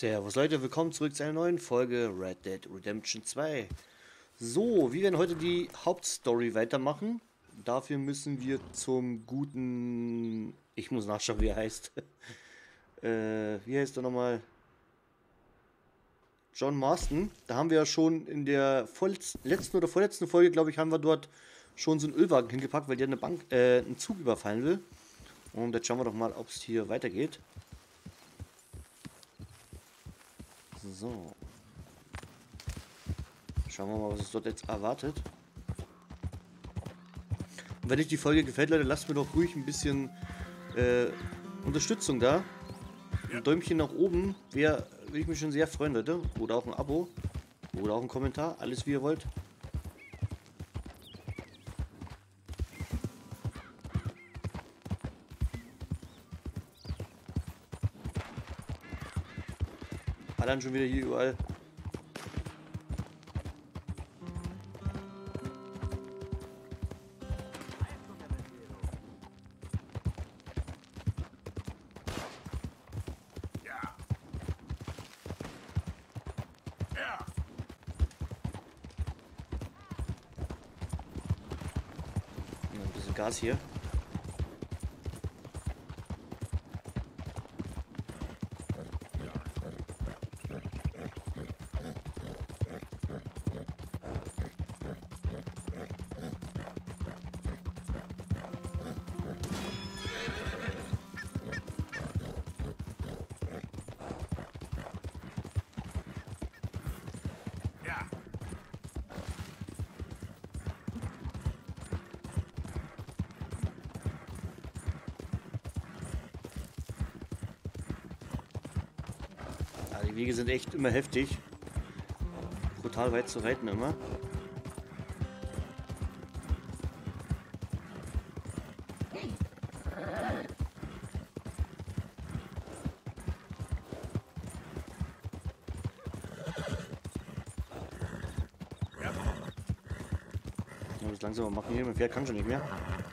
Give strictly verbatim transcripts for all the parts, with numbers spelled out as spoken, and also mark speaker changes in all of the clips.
Speaker 1: Servus Leute, willkommen zurück zu einer neuen Folge Red Dead Redemption zwei. So, wir werden heute die Hauptstory weitermachen. Dafür müssen wir zum guten... Ich muss nachschauen, wie er heißt. äh, wie heißt er nochmal? John Marston. Da haben wir ja schon in der letzten oder vorletzten Folge, glaube ich, haben wir dort schon so einen Ölwagen hingepackt, weil der eine Bank, äh, einen Zug überfallen will. Und jetzt schauen wir doch mal, ob es hier weitergeht. So. Schauen wir mal, was es dort jetzt erwartet. Und wenn euch die Folge gefällt, Leute, lasst mir doch ruhig ein bisschen äh, Unterstützung da. Ein Däumchen nach oben wäre, würde ich mich schon sehr freuen, Leute. Oder auch ein Abo. Oder auch ein Kommentar. Alles wie ihr wollt. Ballern schon wieder hier überall. Ein bisschen Gas hier. Die Wege sind echt immer heftig. Brutal weit zu reiten immer. Ich muss langsam mal machen hier, mein Pferd kann schon nicht mehr.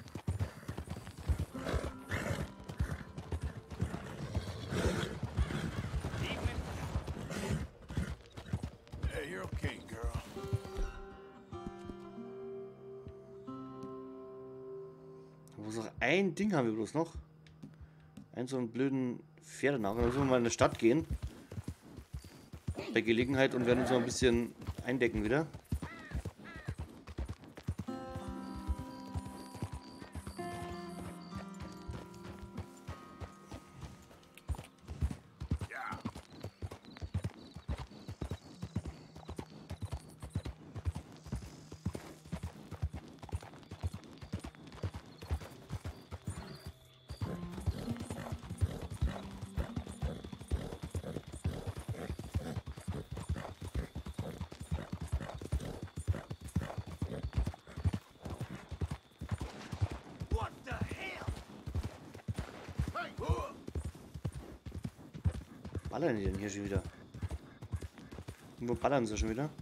Speaker 1: Ein Ding haben wir bloß noch. Einen so einen blöden Pferdenach. Da müssen wir mal in die Stadt gehen. Bei Gelegenheit und werden uns noch ein bisschen eindecken wieder. Ballern die denn hier schon wieder? Wo ballern sie schon wieder?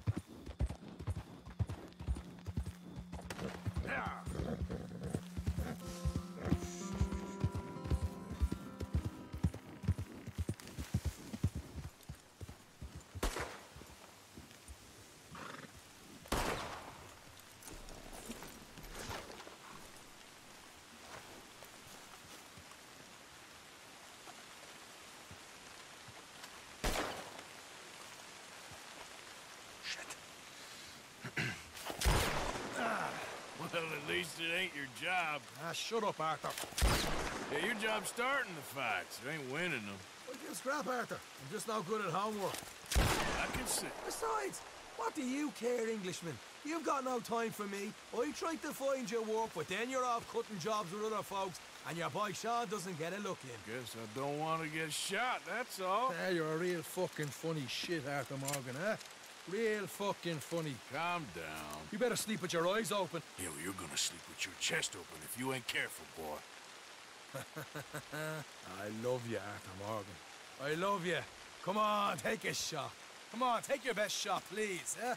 Speaker 2: Well, at least it ain't your job.
Speaker 3: Ah, shut up, Arthur.
Speaker 2: Yeah, your job's starting the fights. It ain't winning them.
Speaker 3: Well, you scrap, Arthur. I'm just no good at homework.
Speaker 2: I can see.
Speaker 3: Besides, what do you care, Englishman? You've got no time for me. I tried to find you work, but then you're off cutting jobs with other folks, and your boy Sean doesn't get a look in.
Speaker 2: Guess I don't want to get shot, that's all.
Speaker 3: Ah, you're a real fucking funny shit, Arthur Morgan, eh? Real fucking funny.
Speaker 2: Calm down.
Speaker 3: You better sleep with your eyes open.
Speaker 2: Yeah, well, you're gonna sleep with your chest open if you ain't careful, boy.
Speaker 3: I love you, Arthur Morgan. I love you. Come on, take a shot. Come on, take your best shot, please, eh?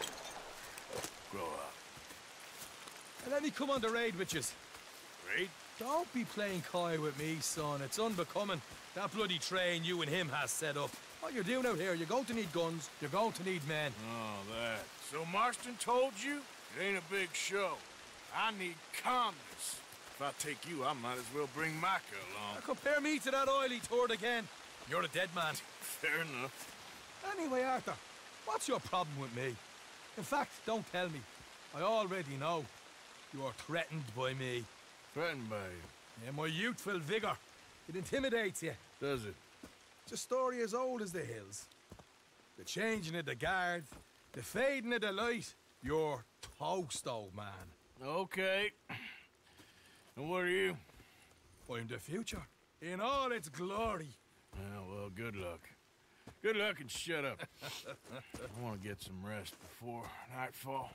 Speaker 2: Grow up.
Speaker 3: And let me come on the raid with you.
Speaker 2: Raid?
Speaker 3: Don't be playing coy with me, son. It's unbecoming. That bloody train you and him has set up. What you're doing out here, you're going to need guns, you're going to need men.
Speaker 2: Oh, that. So Marston told you? It ain't a big show. I need calmness. If I take you, I might as well bring Micah along.
Speaker 3: Now compare me to that oily turd again. You're a dead man.
Speaker 2: Fair enough.
Speaker 3: Anyway, Arthur, what's your problem with me? In fact, don't tell me. I already know. You are threatened by me.
Speaker 2: Threatened by you?
Speaker 3: Yeah, my youthful vigor. It intimidates you.
Speaker 2: Does it?
Speaker 3: It's a story as old as the hills. The changing of the guard, the fading of the light. You're toast, old man.
Speaker 2: Okay. And what are you?
Speaker 3: I'm the future, in all its glory.
Speaker 2: Oh, well, good luck. Good luck and shut up. I want to get some rest before nightfall.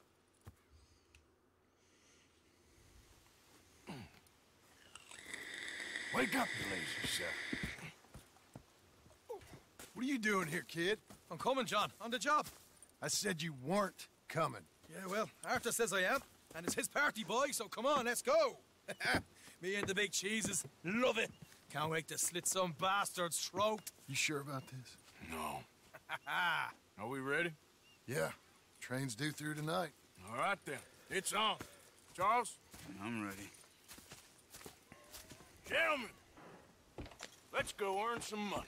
Speaker 2: Wake up, you lazy self.
Speaker 4: What are you doing here, kid?
Speaker 3: I'm coming, John. On the job.
Speaker 4: I said you weren't coming.
Speaker 3: Yeah, well, Arthur says I am. And it's his party, boy, so come on, let's go. Me and the big cheeses. Love it. Can't wait to slit some bastard's throat.
Speaker 4: You sure about this?
Speaker 2: No. Are we ready?
Speaker 4: Yeah. Train's due through tonight.
Speaker 2: All right, then. It's on. Charles?
Speaker 5: I'm ready.
Speaker 2: Gentlemen, let's go earn some money.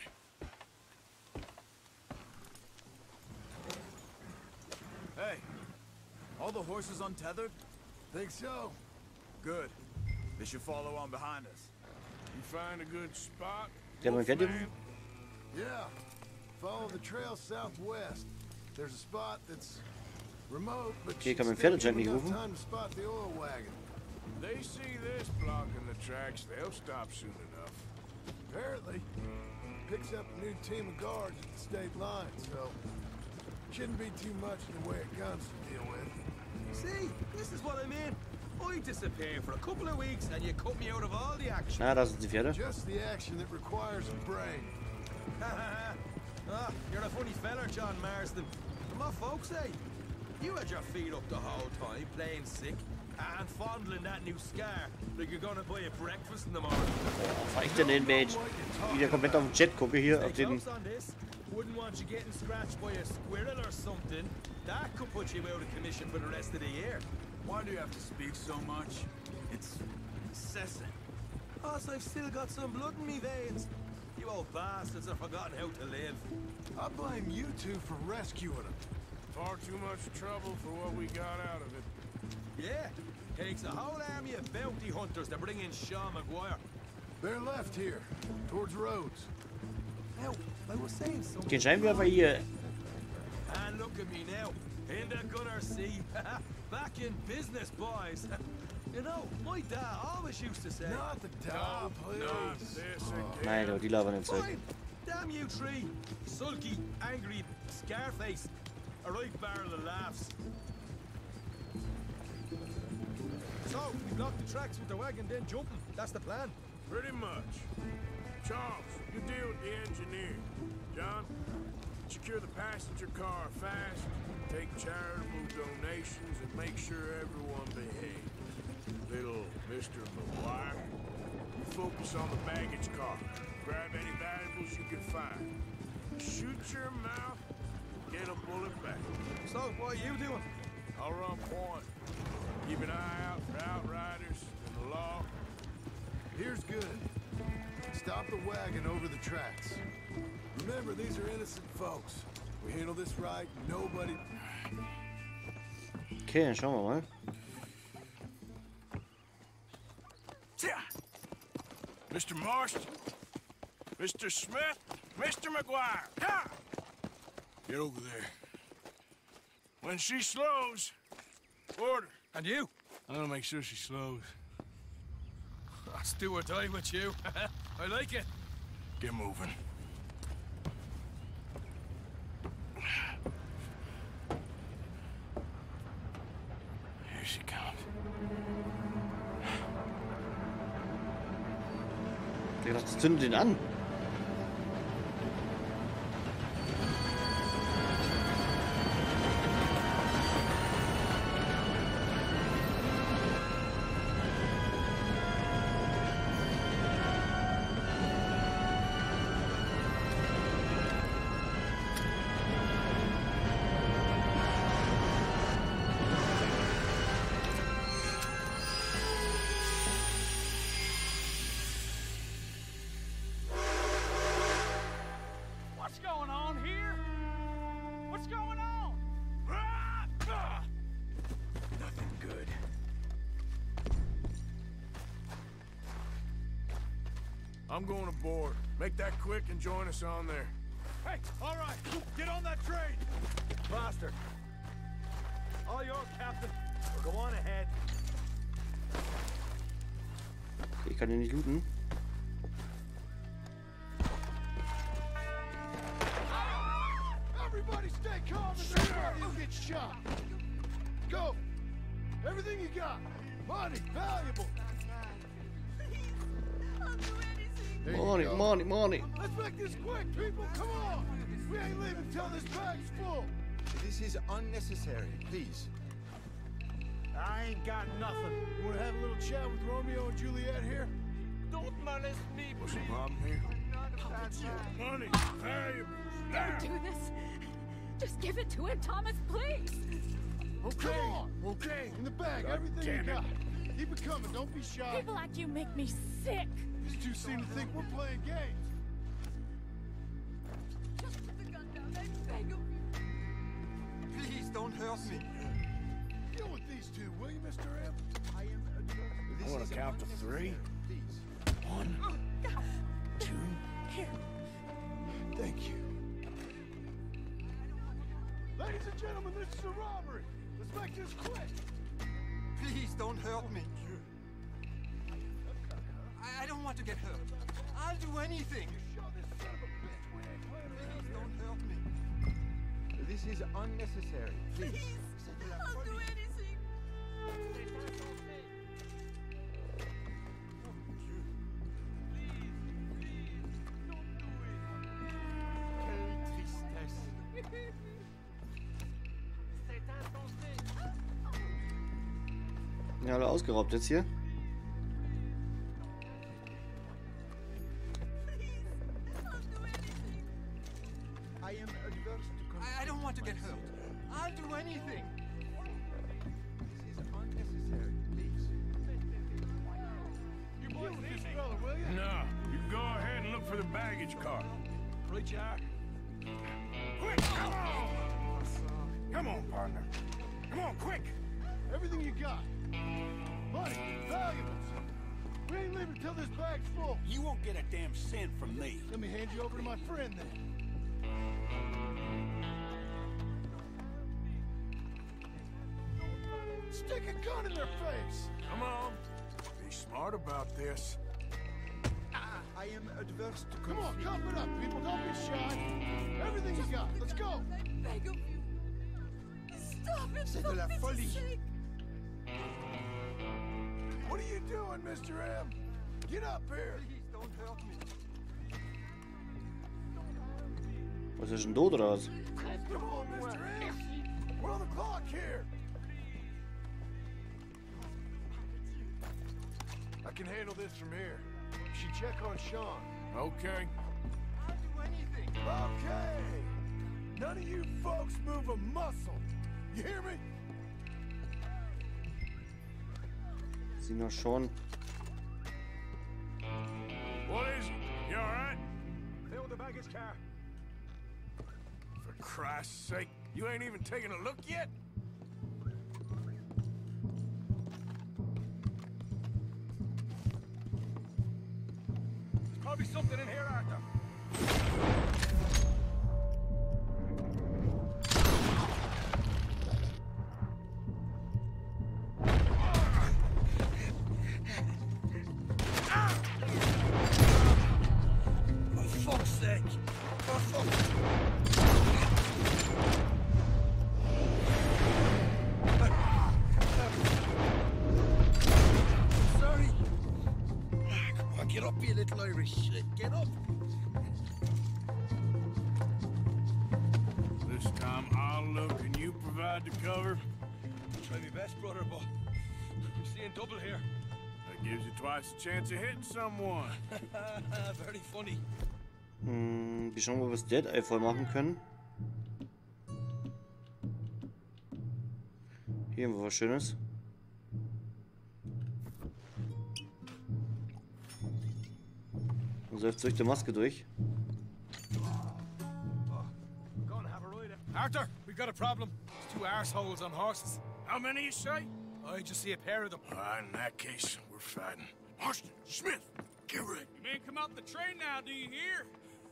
Speaker 5: Hey, all the horses untethered?
Speaker 4: Think so?
Speaker 5: Good. They should follow on behind us.
Speaker 2: You find a good spot?
Speaker 1: Der man fertig?
Speaker 2: Wolfman?
Speaker 4: Yeah. Follow the trail southwest. There's a spot that's remote, but
Speaker 1: Okay,
Speaker 4: should
Speaker 1: kann man
Speaker 4: still
Speaker 1: Pferdejunk
Speaker 4: give
Speaker 1: nicht
Speaker 4: enough
Speaker 1: rufen?
Speaker 4: time to spot the oil wagon.
Speaker 2: They see this blocking the tracks, they'll stop soon enough.
Speaker 4: Apparently, picks up a new team of guards at the state line, so shouldn't be too much in the way of guns to deal with.
Speaker 3: See, this is what I mean. I disappear for a couple of weeks and you cut me out of all the action.
Speaker 1: Ah, da sind die Pferde.
Speaker 4: Just the action that requires a brain.
Speaker 3: Ah, you're a funny feller, John Marston. And what folks say? You had your feet up the whole time, playing sick, and fondling that new scar like you're gonna buy a breakfast in the morning.
Speaker 1: War ich denn den Mage? Wieder komplett auf den Chat gucke hier,
Speaker 3: Stay
Speaker 1: auf den...
Speaker 3: close on this. Wouldn't want you getting scratched by a squirrel or something. That could put you out of commission for the rest of the year.
Speaker 5: Why do you have to speak so much? It's incessant.
Speaker 3: Cause I've still got some blood in me veins. You old bastards have forgotten how to live.
Speaker 4: I blame you two for rescuing him.
Speaker 2: Far too much trouble for what we got out of it.
Speaker 3: Yeah, takes a whole army of bounty hunters to bring in Sean McGuire.
Speaker 4: They're left here, towards Rhodes.
Speaker 3: Now, I was saying something.
Speaker 1: Okay, Scheinwerfer hier.
Speaker 3: And look at me now, in the gunner seat. Back in business, boys. You know, my dad always used to say...
Speaker 4: Not the dog, please.
Speaker 2: Not this again.
Speaker 1: Nein, aber die labern jetzt Zeug.
Speaker 3: Fine. Damn you three. Sulky, angry, scar-faced. A right barrel of laughs. So, we block the tracks with the wagon, then jumping. That's the plan.
Speaker 2: Pretty much. Charles, you deal with the engineer. John, secure the passenger car fast, take charitable donations, and make sure everyone behaves. Little Mister McGuire, you focus on the baggage car. Grab any valuables you can find. Shoot your mouth, get a bullet back.
Speaker 3: So, what are you doing?
Speaker 2: I'll run point. Keep an eye out for outriders and the law.
Speaker 4: Here's good. Stop the wagon over the tracks. Remember, these are innocent folks. We handle this right, nobody...
Speaker 1: Okay, dann schauen wir mal.
Speaker 2: Mister Marston, Mister Smith, Mister McGuire, ha! Get over there. When she slows, order.
Speaker 3: And you?
Speaker 2: I'm gonna make sure she slows.
Speaker 3: Let's do or die with you. I like it.
Speaker 2: Get moving. Here she comes.
Speaker 1: Ich dachte, zündet den an.
Speaker 2: I'm going aboard. Make that quick and join us on there.
Speaker 3: Hey, all right, get on that train! Faster. All yours, Captain. Go on ahead.
Speaker 1: Ich kann den nicht looten.
Speaker 4: Everybody stay calm and nobody will get shot. Go. Everything you got. Money, valuable. There you
Speaker 1: Money,
Speaker 4: go.
Speaker 1: money, money.
Speaker 4: Let's make this quick, people. Come on. We ain't leaving till this bag's full.
Speaker 6: This is unnecessary, please.
Speaker 3: I ain't got nothing.
Speaker 4: You want to have a little chat with Romeo and Juliet here?
Speaker 3: Don't molest me,
Speaker 2: What's the
Speaker 3: please.
Speaker 2: problem here? Money, valuables, now!
Speaker 7: Do this. Just give it to him, Thomas, please.
Speaker 4: Okay. Come on. Okay. In the bag,
Speaker 2: God
Speaker 4: everything
Speaker 2: damn
Speaker 4: you
Speaker 2: it.
Speaker 4: got. Keep it coming. Don't be shy.
Speaker 7: People like you make me sick.
Speaker 4: These two seem to think we're playing games.
Speaker 7: Just put the gun down. I beg of you.
Speaker 6: Please don't hurt me.
Speaker 4: Deal with these two, will you, Mister M?
Speaker 6: I am a
Speaker 2: I wanna count to three.
Speaker 6: Please.
Speaker 2: One, two,
Speaker 7: Here.
Speaker 4: Thank you. Ladies and gentlemen, this is a robbery. Let's make this quick.
Speaker 6: Please don't hurt me. I, I don't want to get hurt. I'll do anything.
Speaker 4: Show this son of a bitch we ain't playing around
Speaker 6: Please
Speaker 4: here.
Speaker 6: don't hurt me. This is unnecessary. Please.
Speaker 7: I'll do anything.
Speaker 3: Quelle tristesse.
Speaker 1: Ja, alle ausgeraubt jetzt hier.
Speaker 6: I am adverse to I, I don't want to get hurt. I'll do anything. This is unnecessary. Please.
Speaker 4: You deal with this fella, will you?
Speaker 2: no. You go ahead and look for the baggage car.
Speaker 3: Right, you are.
Speaker 2: Quick, come on! Come on, partner. Come on, quick!
Speaker 4: Everything you got. Money, valuables. We ain't leaving till this bag's full.
Speaker 5: You won't get a damn cent from me.
Speaker 4: Let me hand you over to my friend then. Stick a gun in their face.
Speaker 2: Come on. Be smart about this.
Speaker 6: I am adverse to
Speaker 4: Come on, cough it up, people. Don't be shy. Everything you got. Let's go.
Speaker 7: I beg of you. Stop it.
Speaker 6: C'est
Speaker 7: for
Speaker 6: de la
Speaker 7: pity's
Speaker 6: folie.
Speaker 7: sake.
Speaker 4: What are you doing, Mister M? Get up here.
Speaker 6: Please don't hurt me.
Speaker 1: Was ist denn tot oder was?
Speaker 4: Come on, Mister M. We're on the clock here. I can handle this from here. You should check on Sean.
Speaker 2: Okay.
Speaker 6: I'll do anything.
Speaker 4: Okay. None of you folks move a muscle. You hear me?
Speaker 1: Sie noch schon.
Speaker 2: What is it? You alright?
Speaker 3: Fill the baggage car.
Speaker 2: For Christ's sake, you ain't even taken a look yet?
Speaker 3: There's probably something in here, Arthur.
Speaker 5: For fuck's sake! For fuck's Sorry! Come on, get up, you little Irish shit. Get up!
Speaker 2: This time I'll look and you provide the cover.
Speaker 3: Try my best, brother, but I'm seeing double here.
Speaker 2: That gives you twice the chance of hitting someone.
Speaker 3: Very funny.
Speaker 1: Hm, wir schauen mal, was Dead Eye voll machen können. Hier haben wir was Schönes. Und läuft durch die Maske durch.
Speaker 3: Gonna have a ride. Arthur, we got a problem. There's two arseholes on horses.
Speaker 2: How many you say?
Speaker 3: I just see a pair of them.
Speaker 2: Ah, in that case, we're fighting. Marston, Smith, Get ready.
Speaker 5: You men come out the train now, do you hear?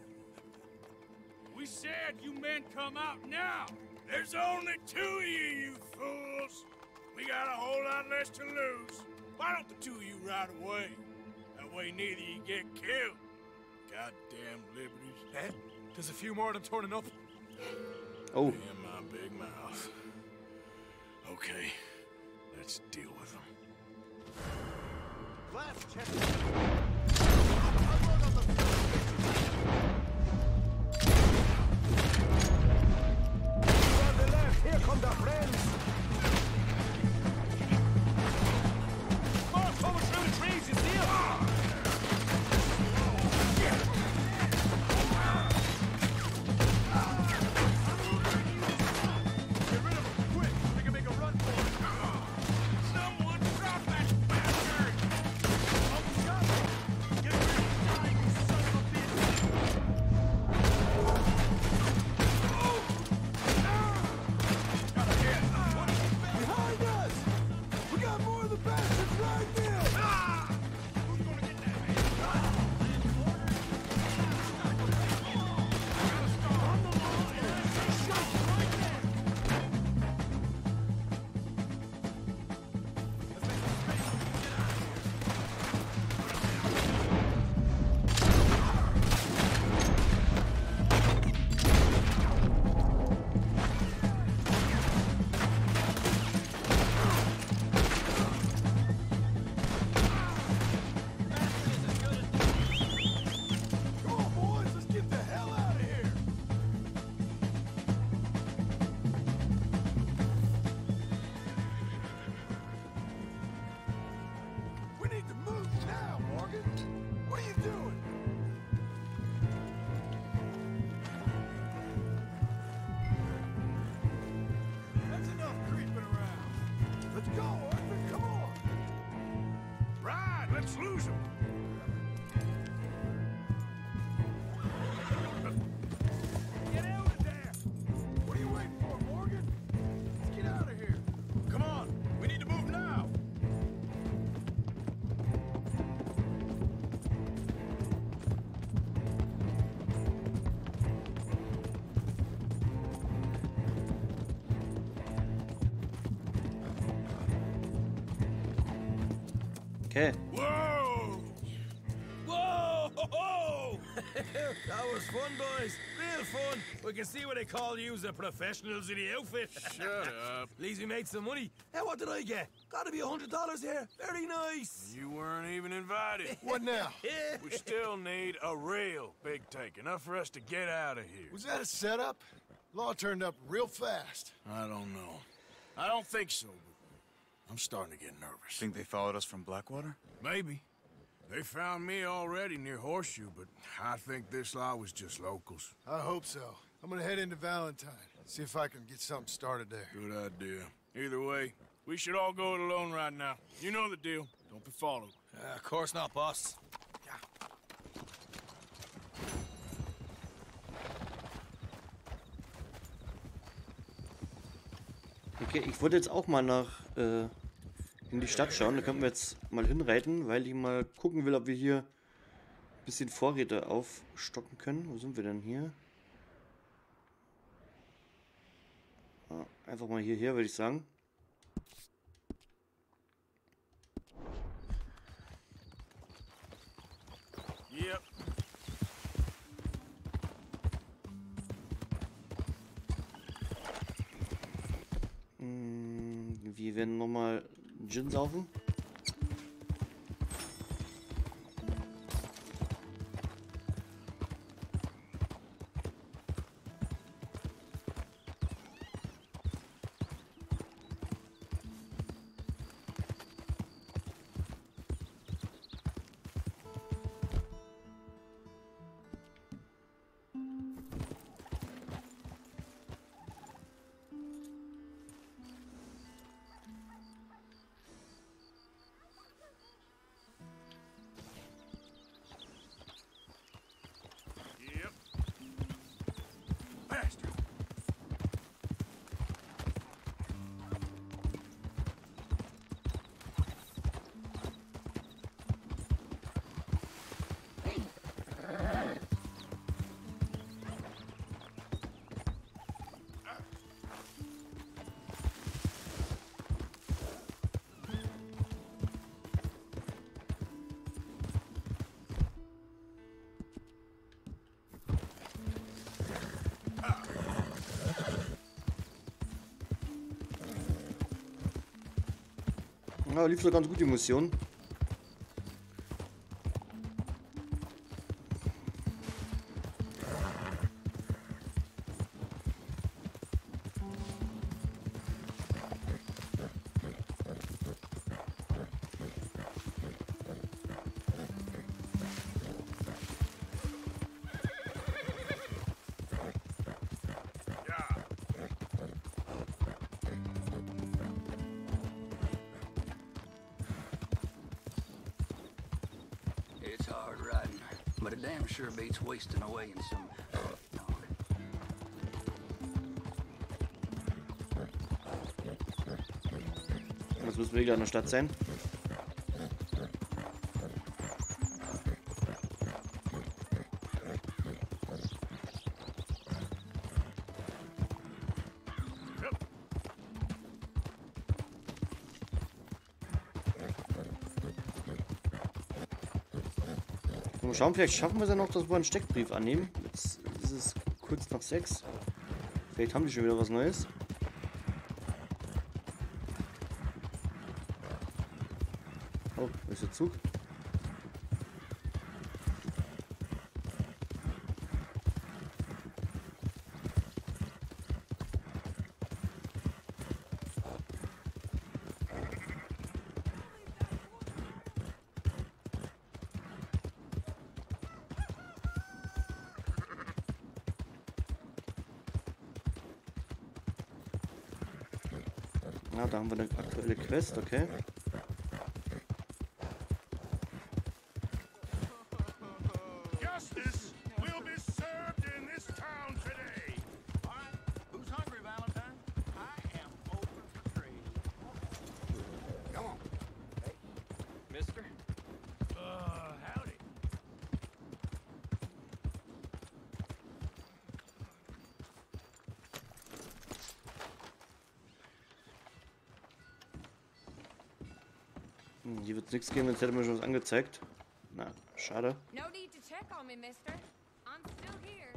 Speaker 5: We said you men come out now.
Speaker 2: There's only two of you, you fools. We got a whole lot less to lose. Why don't the two of you ride away? That way neither you get killed. Goddamn liberties.
Speaker 3: Eh? There's a few more of them turning up.
Speaker 1: Oh,
Speaker 2: In my big mouth. Okay, let's deal with them.
Speaker 3: Left, check. On the left, here come the friends. More coming through the trees, you see 'em? Get rid of 'em, quick! We can make a run for it.
Speaker 2: Someone drop that bastard!
Speaker 3: Get rid of the guy, you son of a bitch! Behind us! We got more of the bastards right there!
Speaker 2: Who's gonna get that?
Speaker 4: Come on, boys, let's get the hell out of here. We need to move now, Morgan. What are you doing?
Speaker 3: That's enough creeping around.
Speaker 4: Let's go, Arthur. Come on.
Speaker 2: Right, let's lose them.
Speaker 3: Get out of there!
Speaker 4: What are you waiting for, Morgan? Let's get out of here.
Speaker 3: Come on, we need to move now!
Speaker 1: okay.
Speaker 2: Whoa!
Speaker 3: Whoa! Ho, ho! That was fun, boys. Real fun. We can see what they call you the professionals in the outfit.
Speaker 2: Shut up.
Speaker 3: At least we made some money. Hey, what did I get? Gotta be a hundred dollars here. Very nice.
Speaker 2: You weren't even invited.
Speaker 4: What now?
Speaker 3: Yeah.
Speaker 2: We still need a real big take, enough for us to get out of here.
Speaker 4: Was that a setup? Law turned up real fast.
Speaker 2: I don't know. I don't think so, but I'm starting to get nervous.
Speaker 5: Think they followed us from Blackwater?
Speaker 2: Maybe. They found me already near Horseshoe, but I think this lot was just locals.
Speaker 4: I hope so. I'm gonna head into Valentine. See if I can get something started there.
Speaker 2: Good idea. Either way, we should all go it alone right now. You know the deal. Don't be followed.
Speaker 3: Uh, of course not, boss.
Speaker 1: Okay, ich wollte jetzt auch mal nach äh, in die Stadt schauen. Da können wir jetzt mal hinreiten, weil ich mal gucken will, ob wir hier ein bisschen Vorräte aufstocken können. Wo sind wir denn hier? Ah, einfach mal hierher, würde ich sagen.
Speaker 2: Yep.
Speaker 1: Hm, wir werden nochmal Gin saufen. Ja, lief so ganz gut die Mission.
Speaker 8: It's hard riding, but it damn sure beats wasting away in some dog.
Speaker 1: Jetzt müssen wir wieder in der Stadt sein. Mal schauen, vielleicht schaffen wir es ja noch, dass wir einen Steckbrief annehmen. Jetzt ist es kurz nach sechs. Vielleicht haben die schon wieder was Neues. Oh, wo ist der Zug? Ah, da haben wir eine aktuelle Quest, okay.
Speaker 2: Justice will be served in this town today.
Speaker 6: All right, who's hungry, Valentine? I am open for trade.
Speaker 4: Come on.
Speaker 6: Hey, mister?
Speaker 2: Uh, howdy.
Speaker 1: Hm, hier wird es nichts geben, jetzt hätte mir schon was angezeigt. Na, schade.
Speaker 7: No need to check on me, mister. I'm still here.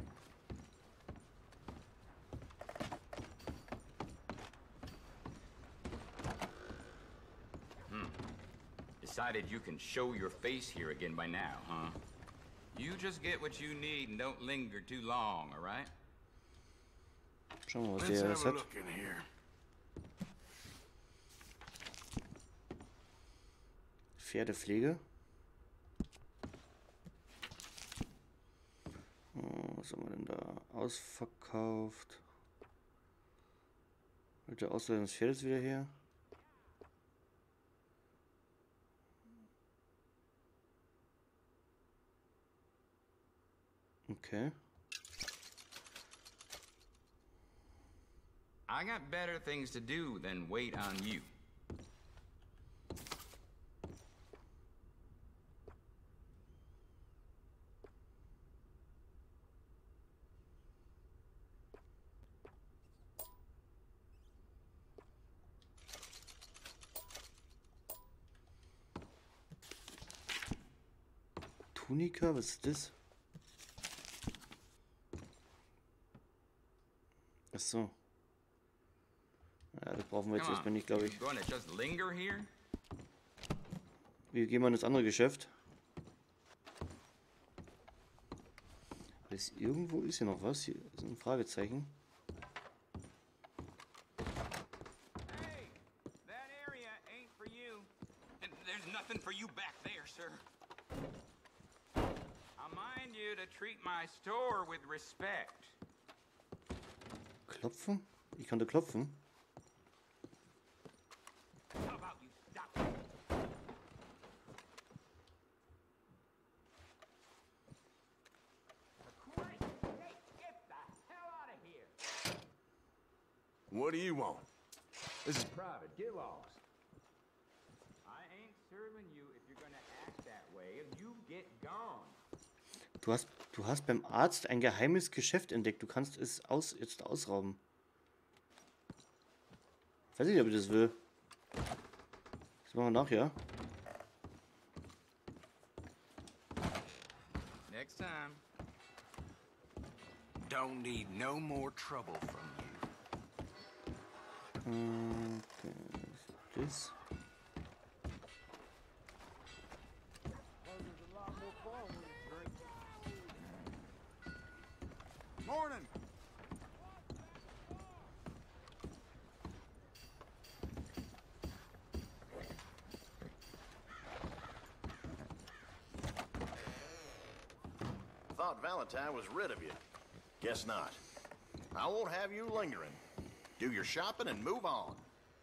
Speaker 9: Decided you can show your face here again by now, huh? You just get what you need and don't linger too long, all right?
Speaker 1: Schauen wir mal, was
Speaker 2: Let's
Speaker 1: der
Speaker 2: have
Speaker 1: alles
Speaker 2: a
Speaker 1: hat.
Speaker 2: look in here.
Speaker 1: Pferdepflege. Oh, was haben wir denn da? Ausverkauft. Mit der Ausleihe des Pferdes wieder her. Okay.
Speaker 9: I got better things to do than wait on you.
Speaker 1: Tunika, was ist das? Ach so. Ja, das brauchen wir jetzt
Speaker 9: Come
Speaker 1: erstmal
Speaker 9: on,
Speaker 1: nicht, glaube
Speaker 9: you
Speaker 1: ich.
Speaker 9: gonna just linger here?
Speaker 1: Wir gehen mal in das andere Geschäft. Ist irgendwo ist hier noch was? Hier ist ein Fragezeichen.
Speaker 9: Hey, that area ain't for you. And there's nothing for you back there, sir. I mind you to treat my store with respect.
Speaker 1: Klopfen? Ich konnte klopfen.
Speaker 9: How about you stop?
Speaker 2: What do you want?
Speaker 3: This is private. Get lost.
Speaker 9: I ain't serving you if you're gonna act that way. You get gone.
Speaker 1: Du hast, du hast beim Arzt ein geheimes Geschäft entdeckt. Du kannst es aus, jetzt ausrauben. Ich weiß nicht, ob ich das will. Das machen wir nachher.
Speaker 9: Next time.
Speaker 5: Don't need no more trouble from you.
Speaker 1: Okay, das.
Speaker 4: Morning.
Speaker 10: Thought Valentine was rid of you. Guess not. I won't have you lingering. Do your shopping and move on.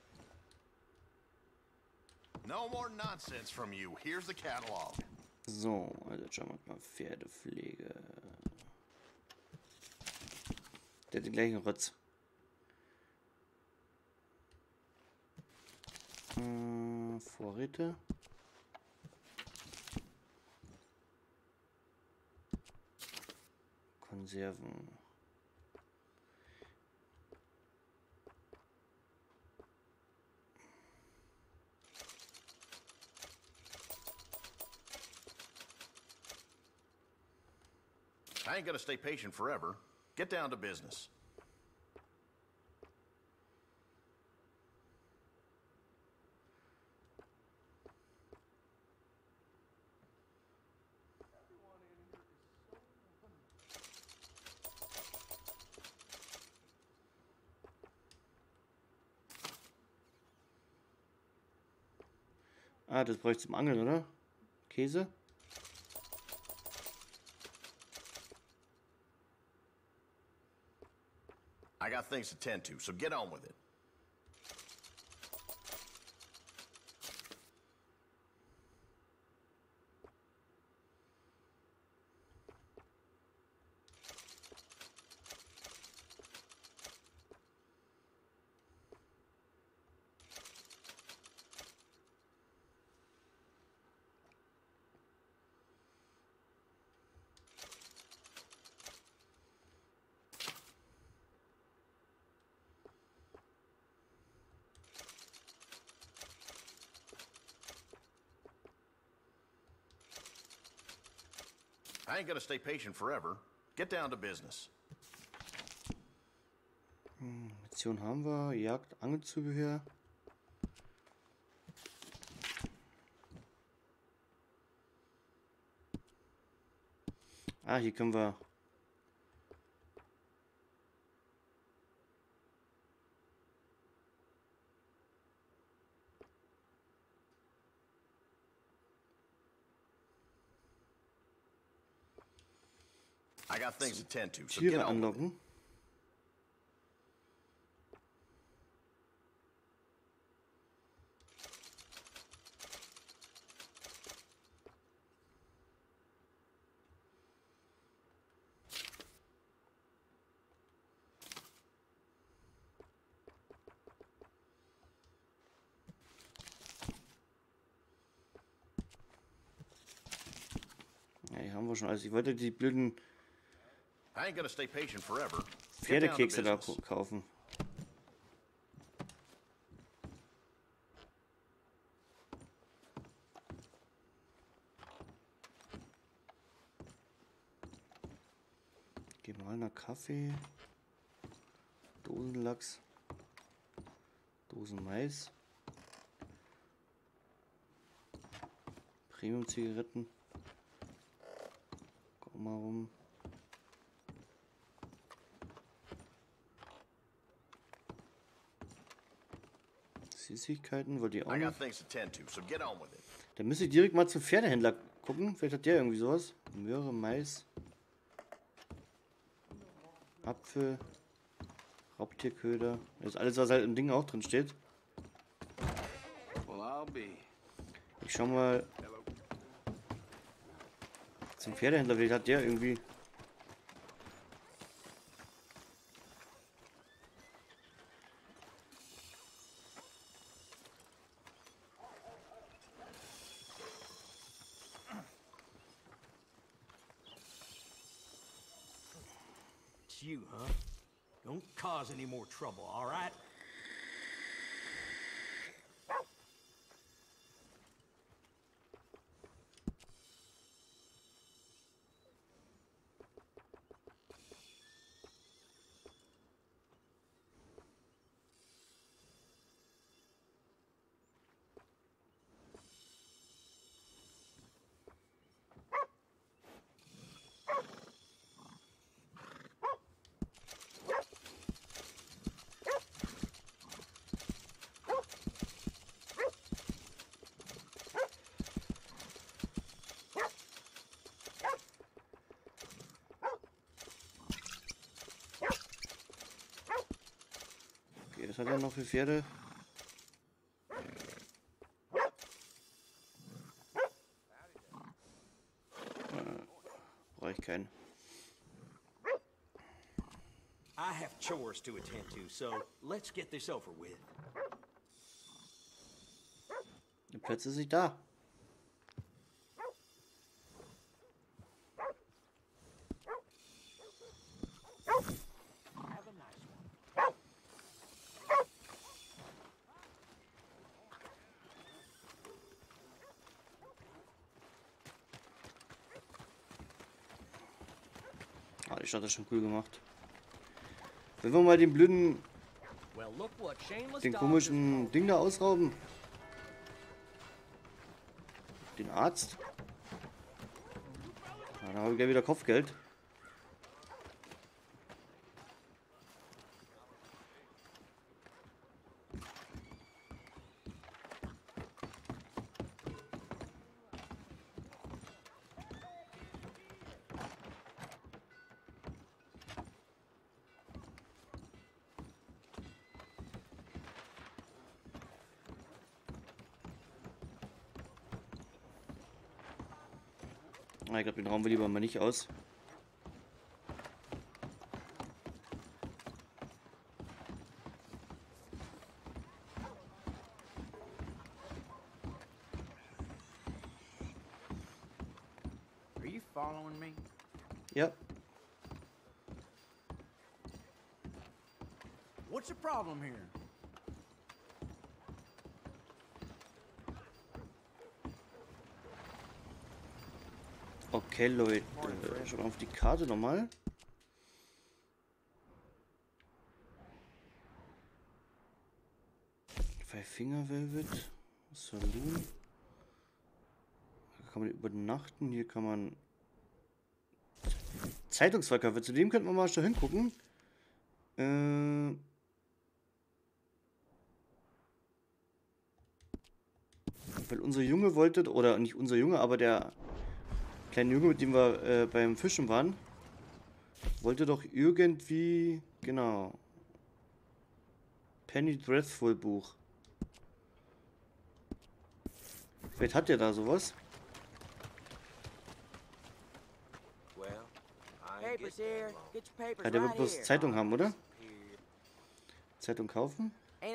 Speaker 10: No more nonsense from you. Here's the catalog.
Speaker 1: So, also schauen wir mal. Pferdepflege. Der hat den gleichen Rotz. Äh, Vorräte. Konserven.
Speaker 10: I ain't gonna stay patient forever. Get down to business.
Speaker 1: Ah, das brauche ich zum Angeln, oder? Käse?
Speaker 10: I got things to tend to, so get on with it. I ain't gonna stay patient forever. Get down to business.
Speaker 1: Mission haben wir. Jagd, Angelzubehör. Ah, hier können wir...
Speaker 10: I got things to tend to, so
Speaker 1: Tiere
Speaker 10: get on with it.
Speaker 1: anlocken. Ja, hier haben wir schon alles. Ich wollte die blöden
Speaker 10: I ain't gonna stay patient forever.
Speaker 1: Pferdekekse da kaufen. Gemahlener Kaffee. Dosenlachs. Dosen Mais. Premium-Zigaretten. Komm mal rum. Süßigkeiten, wollt ihr auch noch? Dann müsste ich direkt mal zum Pferdehändler gucken. Vielleicht hat der irgendwie sowas. Möhre, Mais. Apfel. Raubtierköder. Das ist alles, was halt im Ding auch drin steht. Ich schau mal zum Pferdehändler. Vielleicht hat der irgendwie...
Speaker 3: You, huh? Don't cause any more trouble, all right?
Speaker 1: was hat er noch für Pferde? Äh, brauche ich keinen.
Speaker 11: I have chores to attend to, so let's get this over with.
Speaker 1: Der Platz ist nicht da. Ah, die Stadt ist schon cool gemacht. Wenn wir mal den blöden, den komischen Ding da ausrauben. Den Arzt. Ja, dann habe ich gleich wieder Kopfgeld. Ah, ich glaube, den Raum wir lieber mal nicht aus.
Speaker 6: Are you following me?
Speaker 1: Ja.
Speaker 6: What's the problem here?
Speaker 1: Okay, Leute. Äh, schauen wir auf die Karte nochmal. Five Finger Velvet. Saloon. Da kann man übernachten. Hier kann man Zeitungsverkäufer. Zu dem könnten wir mal schon hingucken. Äh... Weil unser Junge wollte, oder nicht unser Junge, aber der kleine Junge, mit dem wir äh, beim Fischen waren, wollte doch irgendwie, genau, Penny Dreadful Buch. Vielleicht hat der da sowas. Ja, der wird bloß Zeitung haben, oder? Zeitung kaufen?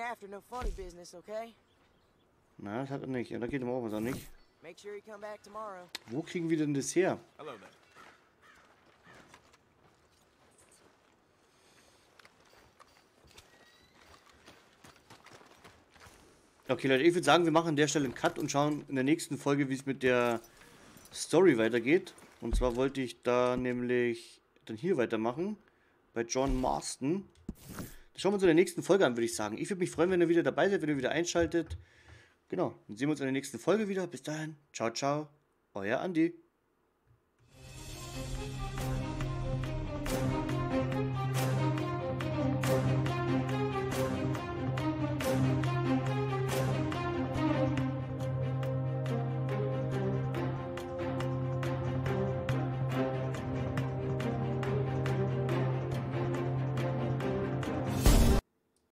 Speaker 1: Na, das hat er nicht. Ja, da geht er morgen auch nicht. Wo kriegen wir denn das her? Okay, Leute, ich würde sagen, wir machen an der Stelle einen Cut und schauen in der nächsten Folge, wie es mit der Story weitergeht. Und zwar wollte ich da nämlich dann hier weitermachen, bei John Marston. Das schauen wir uns in der nächsten Folge an, würde ich sagen. Ich würde mich freuen, wenn ihr wieder dabei seid, wenn ihr wieder einschaltet. Genau, dann sehen wir uns in der nächsten Folge wieder. Bis dahin, ciao, ciao, euer Andi.